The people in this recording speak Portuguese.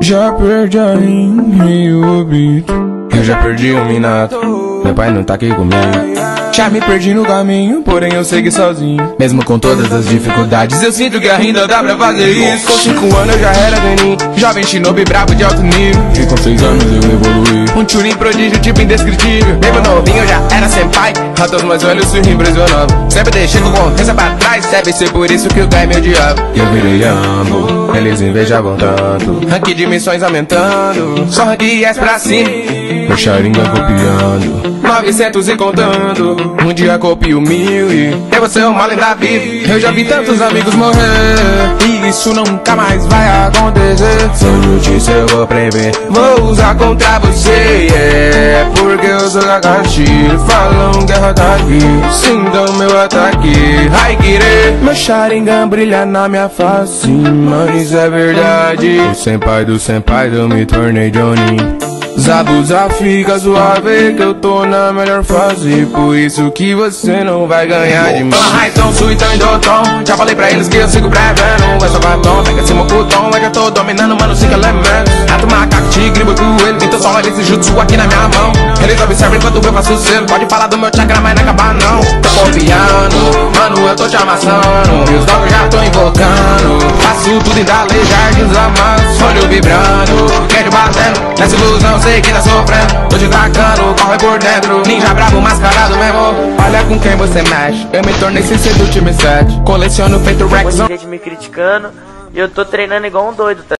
Já perdi a rima e o obito. Eu já perdi o minato, meu pai não tá aqui comigo. Já me perdi no caminho, porém eu segui sozinho. Mesmo com todas as dificuldades, eu sinto que ainda dá pra fazer isso. Com 5 anos eu já era Denim, jovem shinobi brabo de alto nível. E com 6 anos eu evoluí, um churin prodígio tipo indescritível. Mesmo novinho eu já era senpai, até os mais velhos se impressionando. Sempre deixando confiança pra trás, deve ser por isso que eu ganhei meu diabo. E eu virei ambo, eles invejavam tanto. Rank de missões aumentando, só rank S pra cima. Meu Sharingan copiando 900 e contando. Um dia copio 1000 e eu vou ser uma lenda viva. Eu já vi tantos amigos morrer e isso nunca mais vai acontecer. Se eu notícia eu vou prever, vou usar contra você, yeah. Porque eu sou Kakashi, falam guerra tá aqui. Sintam meu ataque, Haikiri. Meu Sharingan brilha na minha face, mano, isso é verdade. Do senpai eu me tornei Johnny. Zabuza, fica suave que eu tô na melhor fase. Por isso que você não vai ganhar de mim. Raizão, Suitan, Doton, já falei pra eles que eu sigo prevendo. É só batom, pega esse mocutom, eu já tô dominando, mano, 5 elementos. Rato, macaco, tigre, boi, coelho, então só olha esse jutsu aqui na minha mão. Eles observam enquanto eu faço selo. Pode falar do meu chakra, mas não acabar não. Tô confiando, mano, eu tô te amassando. E os dogs já tô invocando. Faço tudo em dale, jardins amasso. Olho vibrando, quero batendo, nessa ilusão sei que tá sofrendo. Tô te tracando, corre por dentro. Ninja bravo, mascarado mesmo. Olha com quem você mexe, eu me tornei CC do time 7. Coleciono feito Rex. Tem gente me criticando e eu tô treinando igual um doido, tá?